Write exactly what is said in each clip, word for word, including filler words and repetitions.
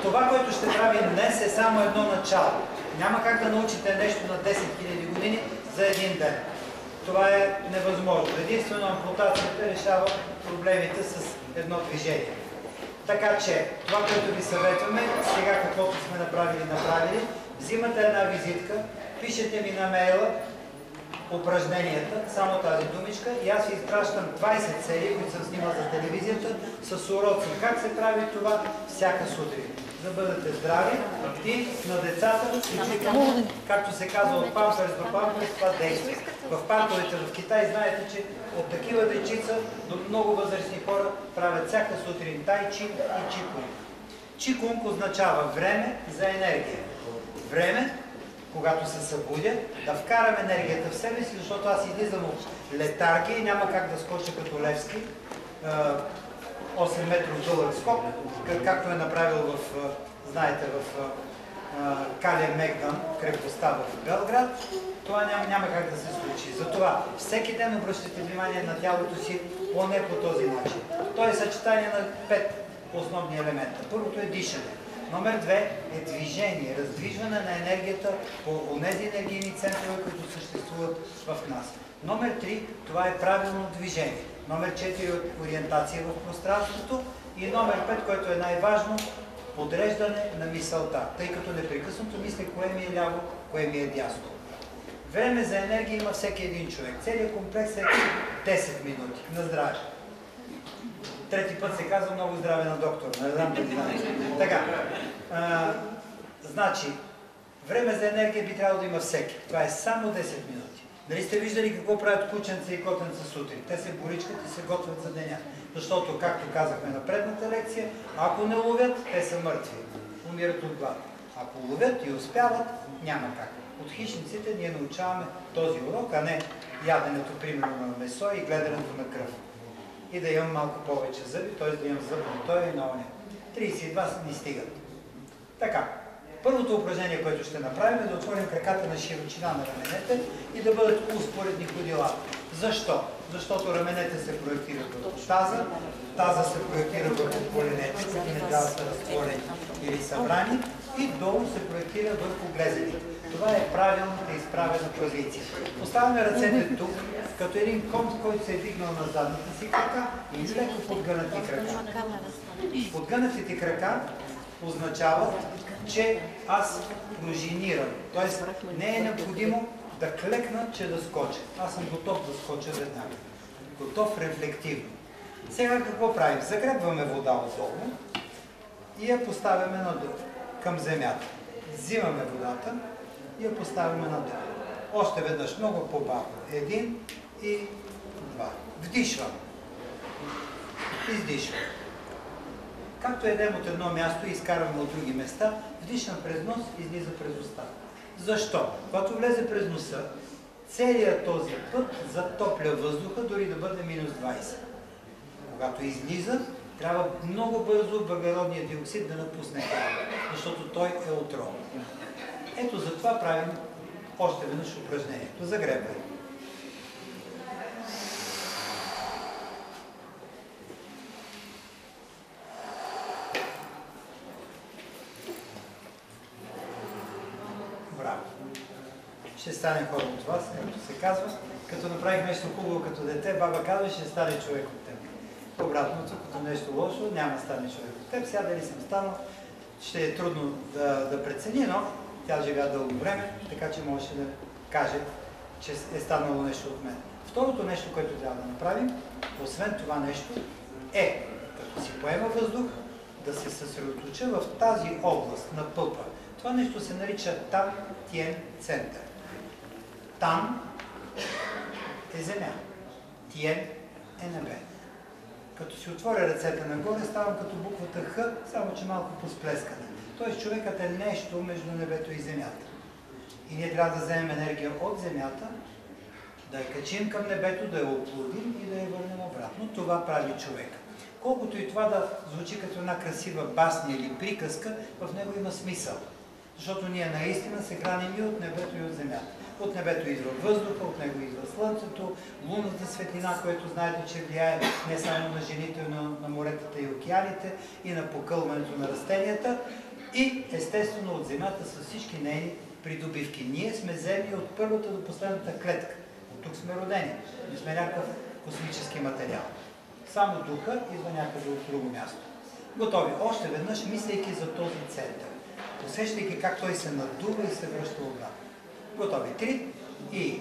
това, което ще правим днес, е само едно начало. Няма как да научите нещо на десет хиляди години за един ден. Това е невъзможно. Единствено ампутацията решава проблемите с едно движение. Така че, това, което ви съветваме, сега каквото сме направили, направили, взимате една визитка, пишете ми на мейла упражненията, само тази думичка, и аз ви изпращам двайсет серии, които съм снимал за телевизията, с уроци. Как се прави това всяка сутрин? Да бъдете здрави и на децата, както се казва, от памперс до памперс, това действа. В парковете в Китай знаете, че от такива дечица до много възрастни хора правят всяка сутрин тай чи и чикунг. Чикунг означава време за енергия. Време, когато се събудя, да вкарам енергията в себе си, защото аз излизам от летаргия и няма как да скоча като Левски осем метров дълъг скок, както е направил в, знаете, в Калия Мегдан, крепостта в Белград. Това няма, няма как да се случи. Затова всеки ден обръщате внимание на тялото си поне по този начин. То е съчетание на пет основни елемента. Първото е дишане. Номер две е движение, раздвижване на енергията по тези енергийни центрове, които съществуват в нас. Номер три, това е правилно движение. Номер четири е ориентация в пространството. И номер пет, което е най-важно, подреждане на мисълта, тъй като непрекъснато мисля кое ми е ляво, кое ми е дясно. Време за енергия има всеки един човек. Целият комплекс е десет минути. На здраве! Трети път се казва много здраве на доктор. Не знам дали знаете. Така. А, значи, време за енергия би трябвало да има всеки. Това е само десет минути. Дали сте виждали какво правят кученца и котенца сутрин? Те се боричкат и се готвят за деня. Защото, както казахме на предната лекция, ако не ловят, те са мъртви. Умират от глад. Ако ловят и успяват, няма как. От хищниците ние научаваме този урок, а не яденето, примерно, на месо и гледането на кръв. И да имам малко повече зъби, т.е. да имам зъб на той и на оня. трийсет и два ни стигат. Така, първото упражнение, което ще направим, е да отворим краката на широчина на раменете и да бъдат успоредни ходила. Защо? Защото раменете се проектират върху таза, таза се проектира върху коленете, които не трябва да са разтворени или събрани, и долу се проектира върху глезените. Това е правилната изправена позиция. Поставяме ръцете тук, като един кон, който се е дигнал на задната си крака и леко подгънати крака. Подгънатите крака означават, че аз пружинирам. Тоест не е необходимо да клекна, че да скоча. Аз съм готов да скоча веднага. Готов рефлективно. Сега какво правим? Загребваме вода отдолу и я поставяме надолу, към земята. Взимаме водата и я поставяме надолу. Още веднъж, много по-бавно. Един и два. Вдишвам. Издишвам. Както едем от едно място и изкарваме от други места, вдишвам през нос, излиза през уста. Защо? Когато влезе през носа, целият този път затопля въздуха, дори да бъде минус двайсет. Когато излиза, трябва много бързо въглеродния диоксид да напусне тялото, защото той е отровен. Ето за това правим още веднъж упражнението. Загребване. Браво! Ще стане хора от вас, както се казва. Като направих нещо хубаво като дете, баба казва, ще стане човек от теб. Обратното, като нещо лошо, няма да стане човек от теб. Сега дали съм станал, ще е трудно да, да прецени, но тя живя дълго време, така че можеше да каже, че е станало нещо от мен. Второто нещо, което трябва да направим, освен това нещо, е, като си поема въздух, да се съсредоточа в тази област на пълпа. Това нещо се нарича Тан Тиен център. Тан е земя. Тиен е небе. Като си отворя ръцете нагоре, ставам като буквата Х, само че малко посплескане. Тоест човекът е нещо между небето и земята. И ние трябва да вземем енергия от земята, да я качим към небето, да я оплодим и да я върнем обратно. Това прави човек. Колкото и това да звучи като една красива басня или приказка, в него има смисъл. Защото ние наистина се храним и от небето, и от земята. От небето идва въздуха, от него идва слънцето, лунната светлина, което знаете, че влияе не само на жените, но на моретата и океаните и на покълването на растенията. И естествено от Земята с всички нейни придобивки. Ние сме земни от първата до последната клетка. От тук сме родени. Не сме някакъв космически материал. Само духа идва някъде от друго място. Готови. Още веднъж, мислейки за този център. Усещайки как той се надува и се връща обратно. Готови. Три. И...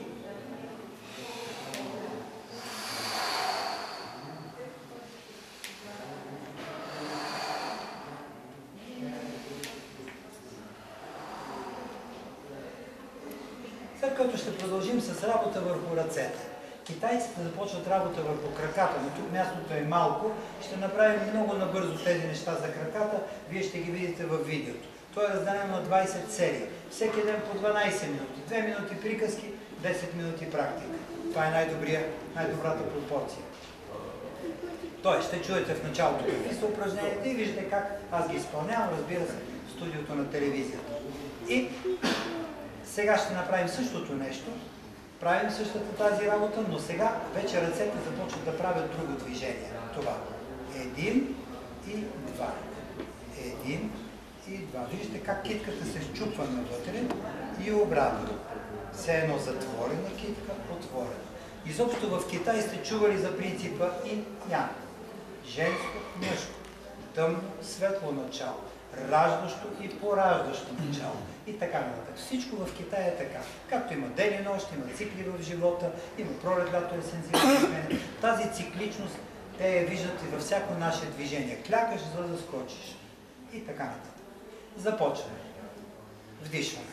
След като ще продължим с работа върху ръцете. Китайците започват работа върху краката, но тук мястото е малко. Ще направим много набързо тези неща за краката. Вие ще ги видите във видеото. То е разделено на двайсет серии. Всеки ден по дванайсет минути. две минути приказки, десет минути практика. Това е най-добрата пропорция. Той ще чуете в началото какви са упражненията и виждате как аз ги изпълнявам, разбира се, в студиото на телевизията. И сега ще направим същото нещо. Правим същата тази работа, но сега вече ръцете започват да правят друго движение. Това. Един и два. Един и два. Виждате как китката се счупва навътре и обратно. Все едно затворена китка, отворена. Изобщо в Китай сте чували за принципа инь-ян. Женско, мъжко. Тъмно, светло начало. Раждащо и пораждащо начало. И така нататък. Всичко в Китай е така. Както има ден и нощ, има цикли в живота, има пролет, лято, есен, зима. Тази цикличност те я виждат и във всяко наше движение. Клякаш, за да скочиш. И така нататък. Започваме. Вдишваме.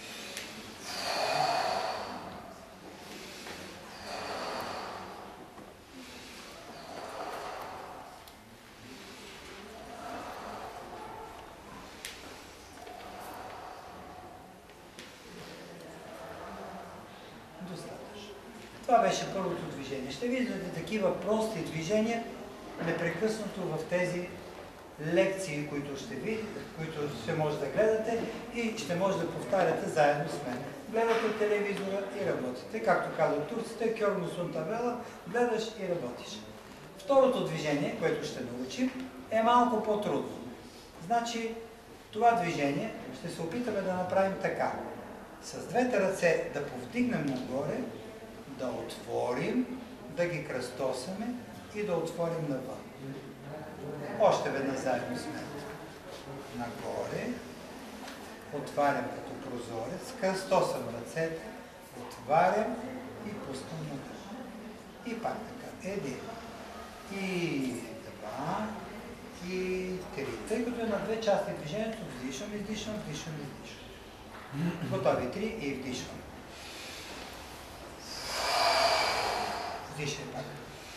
Това беше първото движение. Ще виждате такива прости движения непрекъснато в тези лекции, които ще видите, които ще може да гледате и ще може да повтаряте заедно с мен. Гледате телевизора и работите. Както казват турците, кьорно сун табела, гледаш и работиш. Второто движение, което ще научим, е малко по-трудно. Значи, това движение ще се опитаме да направим така. С двете ръце да повдигнем нагоре, да отворим, да ги кръстосаме и да отворим навън. Още веднъж заедно с мен. Нагоре, отварям като прозорец, кръстосам ръцете, отварям и пускам навън. И пак така. Един. И два. И три. Тъй като е на две части движението, вдишам, издишам, вдишам, издишам. Готови. Три и вдишвам. Вдишай пак.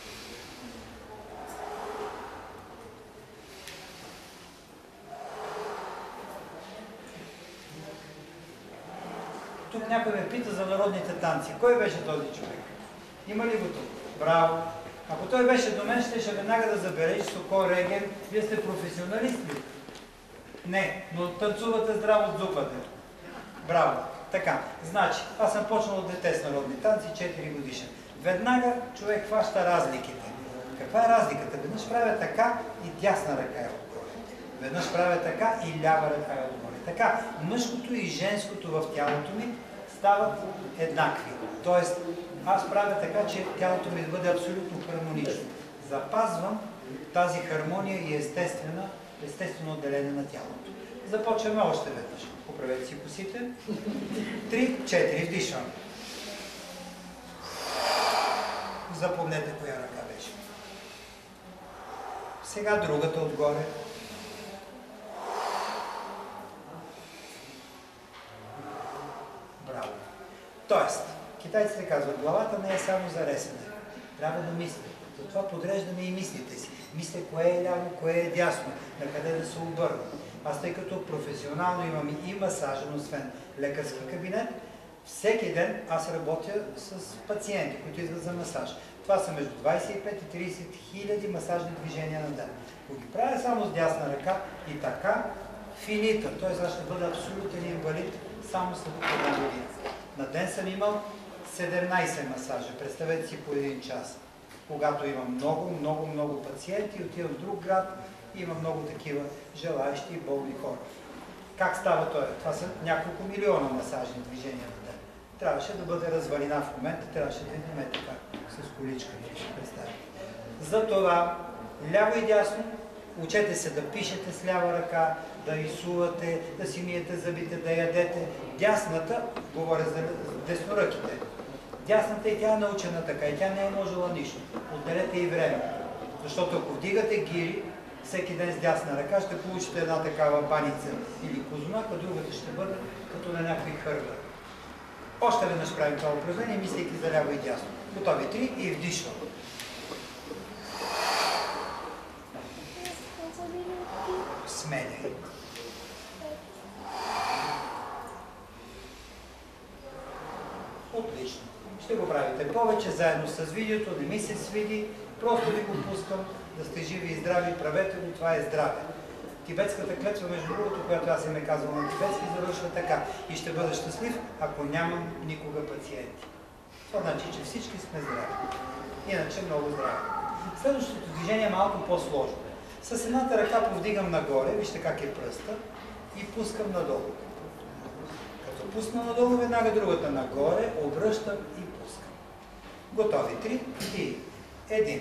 Тук някой ме пита за народните танци. Кой беше този човек? Има ли го тук? Браво! Ако той беше до мен, ще, ще веднага да забереш Соко, Реген. Вие сте професионалисти. Не, но танцувате здраво от зупата. Браво! Така, значи, аз съм почнал от дете с народни танци, четири годишен. Веднага човек хваща разликите. Каква е разликата? Веднъж правя така и дясна ръка е отгоре. Веднъж правя така и лява ръка е отгоре. Така, мъжкото и женското в тялото ми стават еднакви. Тоест, аз правя така, че тялото ми да бъде абсолютно хармонично. Запазвам тази хармония и естествена, естествено отделение на тялото. Започваме още веднъж. Поправете си косите. Три, четири, вдишвам. Запомнете коя ръка беше. Сега другата отгоре. Браво. Тоест, китайците казват, главата не е само за ресене. Трябва да мислите. Затова подреждаме и мислите си. Мисля кое е ляво, кое е дясно, на къде да се обърна. Аз тъй като професионално имам и масажен, освен лекарски кабинет, всеки ден аз работя с пациенти, които идват за масаж. Това са между двайсет и пет и трийсет хиляди масажни движения на ден. Ако ги правя само с дясна ръка и така, финита, т.е. аз ще бъда абсолютен инвалид само след една година. На ден съм имал седемнайсет масажа, представете си по един час. Когато имам много, много, много пациенти, отивам в друг град, има много такива желаещи и болни хора. Как става това? Това са няколко милиона масажни движения на ден. Трябваше да бъде развалина в момента, трябваше да идем така, с количка, да се представите. Затова, ляво и дясно, учете се да пишете с лява ръка, да изсувате, да си миете зъбите, да ядете. Дясната, говоря за десноръките, дясната и тя е научена така, и тя не е можела нищо. Отделете и време. Защото ако вдигате гири, всеки ден с дясна ръка ще получите една такава баница или козунак, а другата ще бъде като на някой хървър. Още веднъж правим това упражнение, мислейки за ляво и дясно. Готови три и вдишвам. Сменяй. Отлично. Ще го правите повече, заедно с видеото, не ми се свиди, просто ви го пускам, да сте живи и здрави, правете го, това е здраве. Тибетската клетва, между другото, която аз им е казал на тибетски, завършва така. И ще бъда щастлив, ако нямам никога пациенти. Това значи, че всички сме здрави. Иначе много здрави. Следващото движение е малко по-сложно. С едната ръка повдигам нагоре, вижте как е пръста, и пускам надолу. Като пусна надолу, веднага другата нагоре, обръщам и пускам. Готови. Три и един.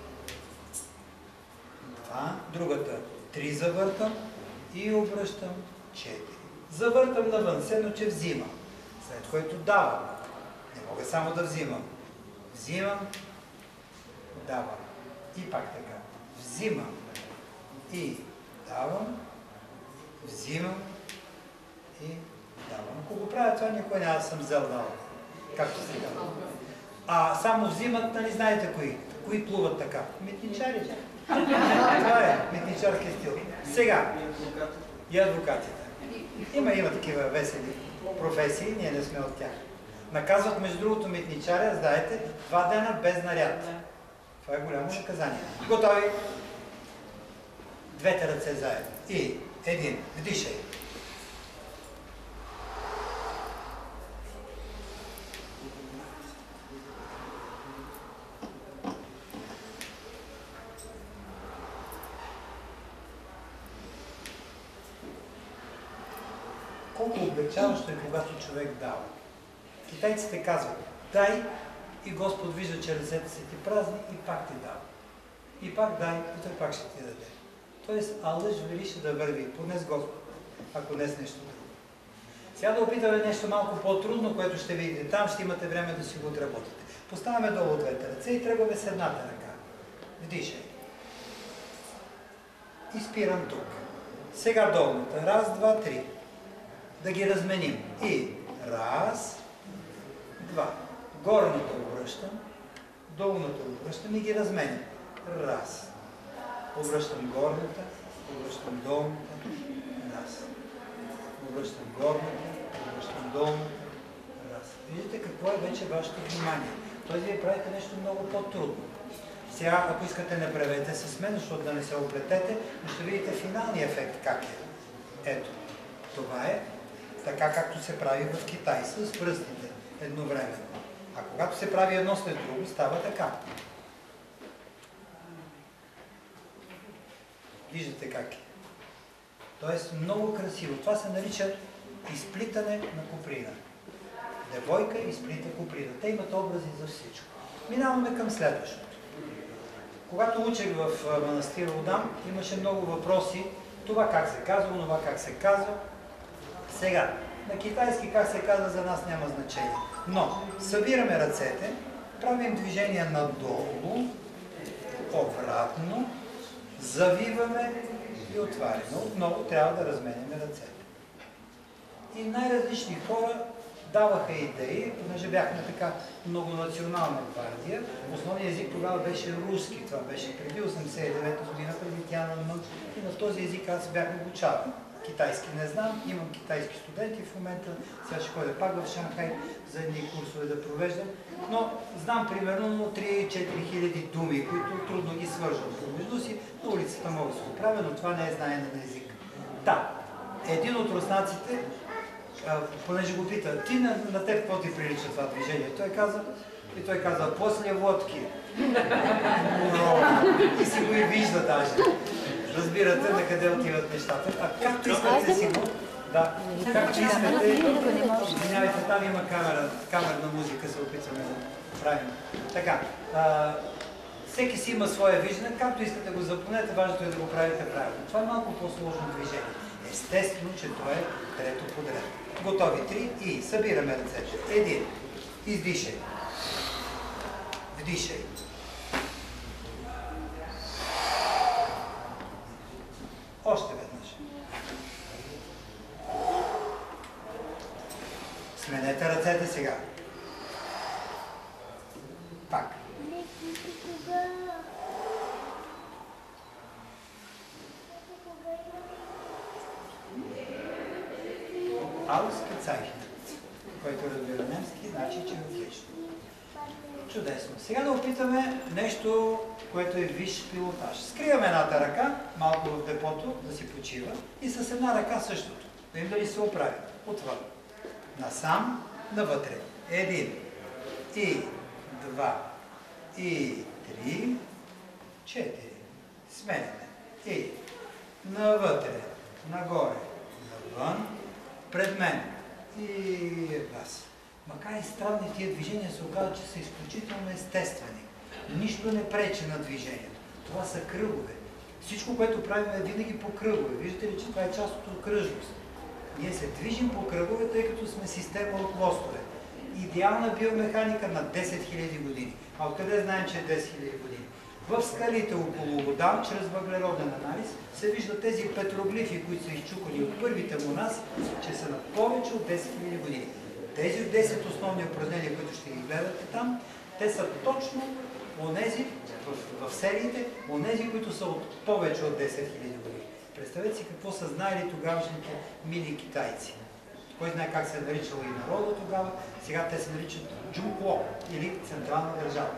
Два, другата. Три завъртам и обръщам. Четири. Завъртам навън, седно, че взимам. След което давам. Не мога само да взимам. Взимам, давам. И пак така. Взимам и давам. Взимам и давам. Ако го правя това, никой няма да съм взел дал. Както се казва. А само взимат, нали знаете кои? Кои плуват така? Митничарите. Това е митничарски стил. Сега, и адвокатите. Има, има такива весели професии, ние не сме от тях. Наказват, между другото, митничаря, знаете, два дена без наряд. Това е голямо наказание. Готови? Двете ръце заедно. И един. Вдишай. Колко облегчаващо е, когато човек дава. Китайците казват, дай и Господ вижда, че ръцете са ти празни и пак ти дава. И пак дай, и той пак ще ти даде. Тоест, алъж вели ще да върви, поне с Господ, ако не с нещо друго. Сега да опитаме нещо малко по-трудно, което ще видите. Там ще имате време да си го отработите. Поставяме долу двете ръце и тръгваме с едната ръка. Вдишай. И спирам тук. Сега долната. Раз, два, три. Да ги разменим. И раз, два. Горната обръщам, долната обръщам и ги разменям. Раз. Обръщам горната, обръщам долната, раз. Обръщам горната, обръщам долната, раз. Виждате какво е вече вашето внимание. Тоест вие правите нещо много по-трудно. Сега, ако искате, не правете с мен, защото да не се оплетете, но ще видите финалния ефект как е. Ето, това е така, както се прави в Китай с пръстите едновременно. А когато се прави едно след друго, става така. Виждате как е. Тоест много красиво. Това се нарича изплитане на коприна. Девойка изплита коприна. Те имат образи за всичко. Минаваме към следващото. Когато учех в манастир Удам, имаше много въпроси. Това как се казва, това как се казва. Сега, на китайски как се казва, за нас няма значение. Но, събираме ръцете, правим движение надолу, обратно, завиваме и отваряме. Отново трябва да разменяме ръцете. И най-различни хора даваха идеи, понеже бяхме така многонационална гвардия. Основният език тогава беше руски. Това беше преди осемдесет и девета година, преди Тянънмън. И на този език аз бях обучаван. Китайски не знам, имам китайски студенти в момента, сега ще ходя пак в Шанхай за едни курсове да провеждам, но знам примерно три-четири хиляди думи, които трудно ги свържам помежду си, на улицата мога да се го правя, но това не е знаене на език. Да, един от руснаците, понеже го пита, ти на, на теб какво ти прилича това движение? Той каза, и той каза, после водки. И си го и вижда даже. Разбирате на къде отиват нещата. А както искате си го, Да, както искате. Извинявайте, там има камера, камерна музика, се опитваме да правим. Така, а, всеки си има своя виждане, както искате го запомнете, важното е да го правите правилно. Това е малко по-сложно движение. Естествено, че това е трето подред. Готови три и събираме ръцете. Един. Издишай. Вдишай. Още веднъж. Сменете ръцете сега. Пак. Ausgezeichnet. Който разбира немски, значи, че е отлично. Чудесно. Сега да опитаме нещо, което е висш пилотаж. Скриваме едната ръка, малко в депото, да си почива, и с една ръка същото. Да им дали се оправи. Отвън. Насам, навътре. Един. И два. И три. Четири. Сменяме. И навътре. Нагоре. Навън. Пред мен. И вас. Макар и странни тия движения се оказва, че са изключително естествени. Нищо не пречи на движението. Това са кръгове. Всичко, което правим е винаги по кръгове. Виждате ли, че това е част от окръжност. Ние се движим по кръгове, тъй като сме система от лостове. Идеална биомеханика на десет хиляди години. А откъде знаем, че е десет хиляди години? В скалите около вода, чрез въглероден анализ, се виждат тези петроглифи, които са изчукани от първите монаси, че са на повече от десет хиляди години. Тези десет основни упражнения, които ще ги гледате там, те са точно онези в, в сериите, онези, които са от повече от десет хиляди години. Представете си какво са знаели тогавашните мили китайци. Кой знае как се е наричало и народа тогава, сега те се наричат Джункло или Централна държава.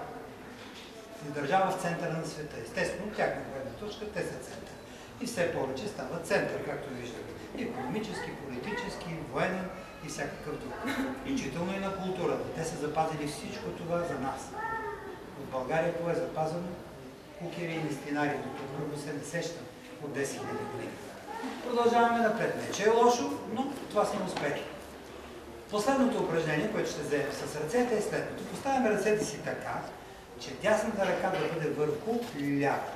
Държава в центъра на света. Естествено, от тяхна гледна точка, те са център. И все повече става център, както виждате. Икономически, политически, военен и всякакъв друг. Включително и на културата. Те са запазили всичко това за нас. От България това е запазено кукери и мистинари, докато друго се не сещам от десет хиляди години. Продължаваме напред. Не, че е лошо, но това сме успели. Последното упражнение, което ще вземем с ръцете, е следното. Поставяме ръцете си така, че дясната ръка да бъде върху лявата.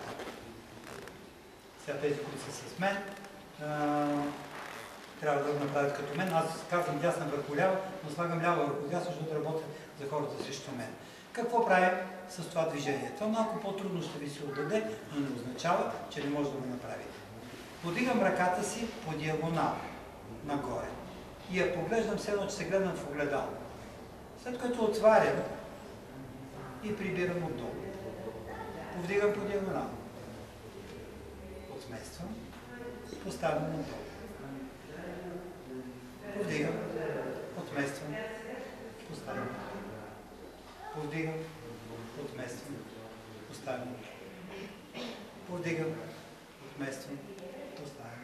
Сега тези, които са с мен, а, трябва да го направят като мен. Аз казвам дясна върху лява, но слагам лява върху дясна, защото работя за хората срещу мен. Какво правим с това движение? Това малко по-трудно ще ви се отдаде, но не означава, че не може да го направите. Подигам ръката си по диагонал, нагоре. И я поглеждам все едно, че се гледам в огледало. След като отварям и прибирам отдолу. Повдигам по диагонал. Отмествам. Поставям отдолу. Повдигам. Отмествам. Поставям. Повдигам. Отмествам. Поставям. Повдигам. Отмествам. Поставям.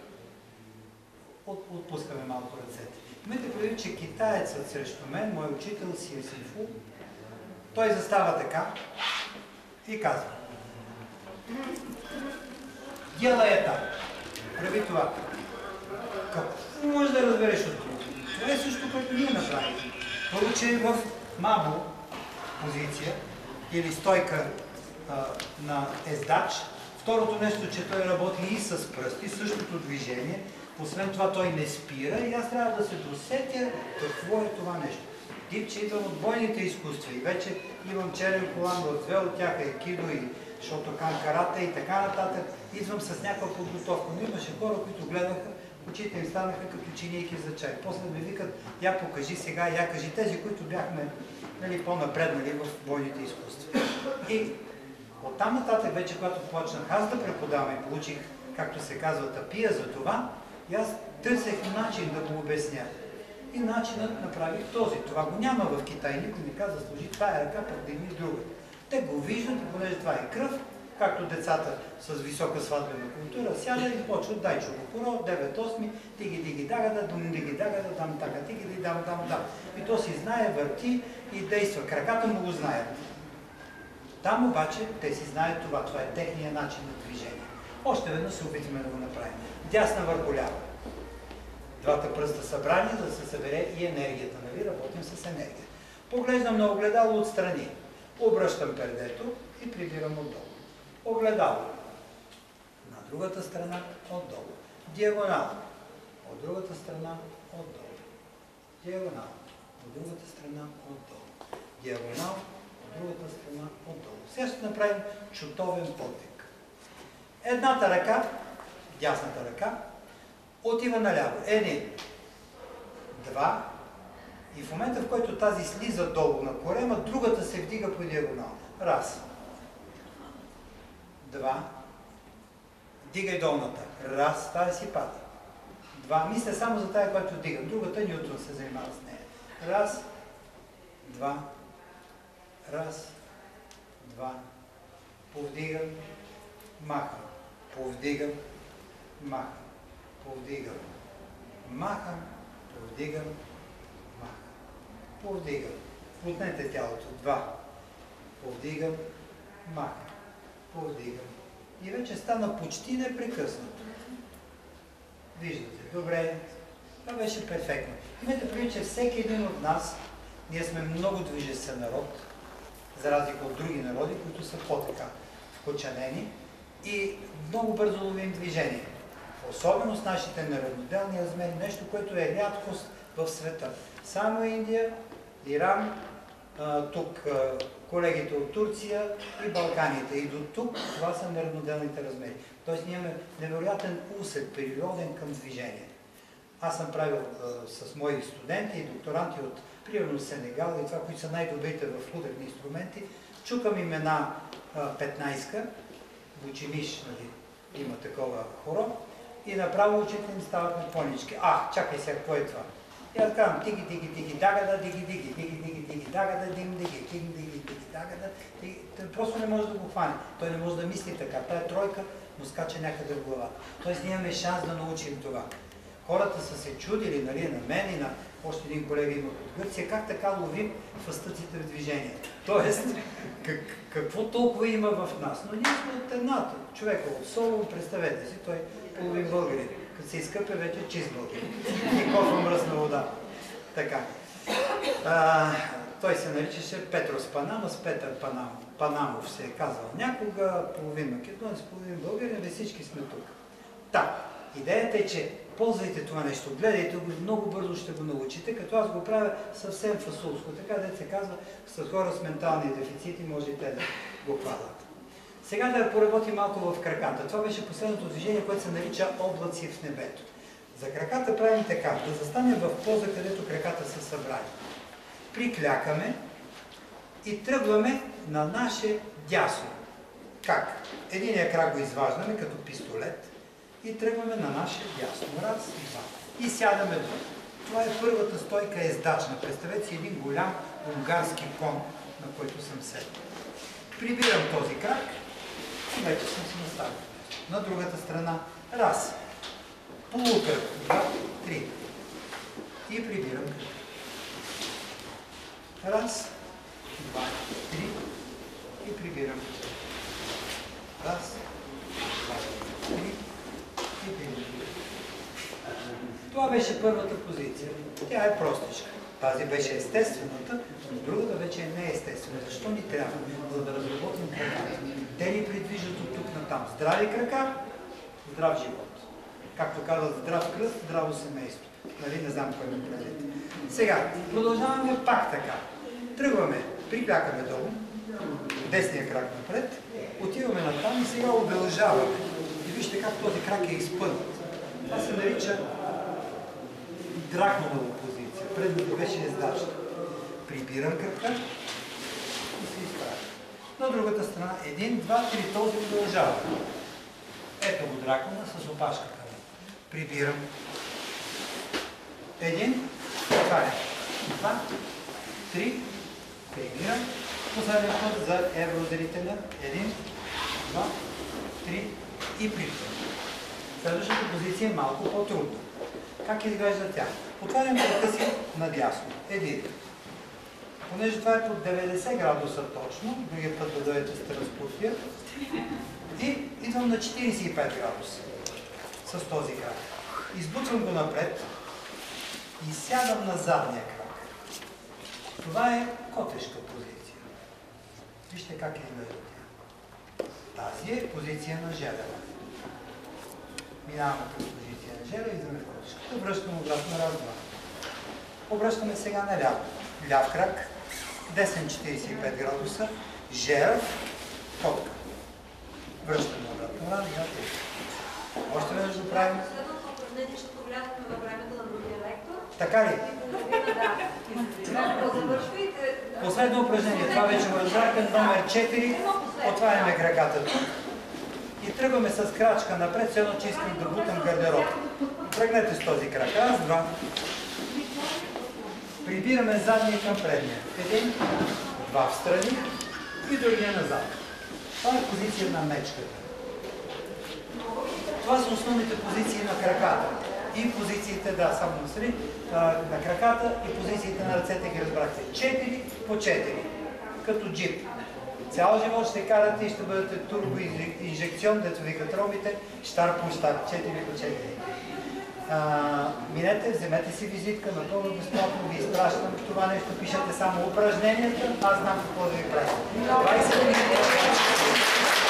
От, отпускаме малко ръцете. Имайте предвид, че китаецът срещу мен, мой учител Си Синфу, той застава така и казва: делай е так. Прави това. Какво може да разбереш от това? Това е също, което ние направим. Първо, че в мабо позиция или стойка а, на ездач. Второто нещо, че той работи и с пръсти, същото движение. Освен това той не спира и аз трябва да се досетя какво е това нещо. Тип, че идвам от бойните изкуства и вече имам черен колан в две от тях, айкидо и шотокан карате и така нататък. Идвам с някаква подготовка. Но имаше хора, които гледаха, очите им станаха като чинийки за чай. После ме викат: я покажи сега, я кажи. Тези, които бяхме, нали, по-напреднали в бойните изкуства. И оттам нататък вече, когато почнах аз да преподавам и получих, както се казва, тапия за това, и аз търсех начин да го обясня. И начинът направих този. Това го няма в Китай. Никой не каза: служи тая ръка, пък дигни друга. Те го виждат, и понеже това е кръв, както децата с висока сватбена култура, сядат и почват: дай чукопоро, девет осми, тиги диги дагада, дум диги дагада, дам така, тиги диги дам дам дам. И то си знае, върти и действа. Краката му го знаят. Там обаче те си знаят това. Това е техния начин на движение. Още веднъж се опитаме да го направим. Дясна върху лява. двата пръста събрани, за да се събере и енергията. Нали? Работим с енергия. Поглеждам на огледало отстрани. Обръщам пердето и прибирам отдолу. Огледало. На другата страна отдолу. Диагонал. От другата страна отдолу. Диагонал. От другата страна отдолу. Диагонал. От другата страна отдолу. Сега ще направим чутовен подвиг. Едната ръка, дясната ръка, отива наляво. Един, два, и в момента, в който тази слиза долу на корема, другата се вдига по диагонал. Раз. Два. Вдигай долната. Раз. Тази си пада. Два. Мисля само за тая, която вдигам. Другата Нютон се занимава с нея. Раз. Два. Раз. Два. Повдигам. Махам. Повдигам. Махам. Повдигам. Махам. Повдигам. Махам. Повдигам. Плотнете тялото. Два. Повдигам. Махам. Повдигам. И вече стана почти непрекъснато. Виждате. Добре. Това беше перфектно. Имайте предвид, че всеки един от нас, ние сме много движещ народ, за разлика от други народи, които са по-така вкочанени и много бързо ловим движение. Особено с нашите неравноделни размери, нещо, което е рядкост в света. Само Индия, Иран, тук колегите от Турция и Балканите. И до тук това са неравноделните размери. Тоест ние имаме невероятен усет, природен към движение. Аз съм правил а, с мои студенти и докторанти от, примерно, Сенегал и това, които са най-добрите в ударни инструменти. Чукам им една а, петнайска, бучимиш, нали, има такова хоро, и направо очите им стават на понички. А, чакай сега, какво е това? И аз казвам, тиги, тиги, тиги, дагада, диги, диги, диги, диги, диги, дагада, дим, диги, диги, диги, диги, дагада, диги. Той просто не може да го хване. Той не може да мисли така. Тая тройка му скача някъде в главата. Тоест ние имаме шанс да научим това. Хората са се чудили, нали, на мен и на още един колега има от Гърция, как така ловим фъстъците в движение. Тоест, как, какво толкова има в нас? Но ние сме от едната. Човека от Солон, представете си, той половин българин. Като се изкъпе, вече чист българин. И кофа мръсна вода. Така. А, той се наричаше Петрос Панамас, Петър Панам, Панамов се е казал някога, половин македонец, половин българин, и всички сме тук. Та, идеята е, че ползвайте това нещо, гледайте го, много бързо ще го научите, като аз го правя съвсем фасулско. Така да се казва, с хора с ментални дефицити може и те да го хвалят. Сега да поработим малко в краката. Това беше последното движение, което се нарича облаци в небето. За краката правим така, да застанем в поза, където краката са събрани. Приклякаме и тръгваме на наше дясно. Как? Единия крак го изваждаме като пистолет и тръгваме на наше дясно. Раз, два. И сядаме долу. Това е първата стойка, ездачна. Представете си един голям унгарски кон, на който съм седнал. Прибирам този крак и вече съм си наставил. На другата страна. Раз. Полукръг. Два, три. И прибирам крак. Раз, два, три. И прибирам крак. Раз, два, три. И прибирам. Това беше първата позиция. Тя е простичка. Тази беше естествената, но другата вече е неестествена. Защо ни трябва? За да разработим краката. Те ни придвижат от тук натам. Здрави крака, здрав живот. Както казват, здрав кръст, здраво семейство. Нали, не знам кой ме предвид. Сега, продължаваме пак така. Тръгваме, приклякаме долу, десния крак напред, отиваме натам и сега удължаваме. И вижте как този крак е изпънат. Това се нарича драконова позиция. Предното беше ездачна. Прибирам крака и се изправя. На другата страна, един, два, три, този удължава. Ето го дракона с опашката. Прибирам. Един, това е. Два, три, прибирам. Последния път за еврозрителя. Един, два, три и прибирам. Следващата позиция е малко по-трудна. Как изглежда тя? Отварям крака си надясно. Един. Понеже това е под деветдесет градуса точно, другия път да дойдете с транспортия, и идвам на четиридесет и пет градуса с този крак. Избутвам го напред, и сядам на задния крак. Това е котешка позиция. Вижте как изглежда тя. Тази е позиция на желева. Минаваме през позиция на желева и идваме в котешката. Връщам обратно раз, два. Обръщаме сега на ляво. Ляв крак, десен четиридесет и пет градуса, желев, котка. Връщаме обратно раз, два, три. Още веднъж го правим. Следното упражнение ще погледнем във времето на другия лектор. Така ли? Да. Последно упражнение. Това вече го разбрахте. Номер четири. Отваряме краката тук. И тръгваме с крачка напред, все едно, че искам да бутам гардероб. Тръгнете с този крак. Раз, два. Прибираме задния към предния. Един, два в страни и другия назад. Това е позиция на мечката. Това са основните позиции на краката. И позициите, да, само настрани, на краката и позициите на ръцете ги разбрахте. четири по четири. Като джип. Цял живот ще карате и ще бъдете турбоинжекцион, дето викат ромите, щар по щар, четири по четири. Минете, вземете си визитка, напълно безплатно ви изпращам това нещо, пишете само упражненията, аз знам какво да ви правя. двайсет минути.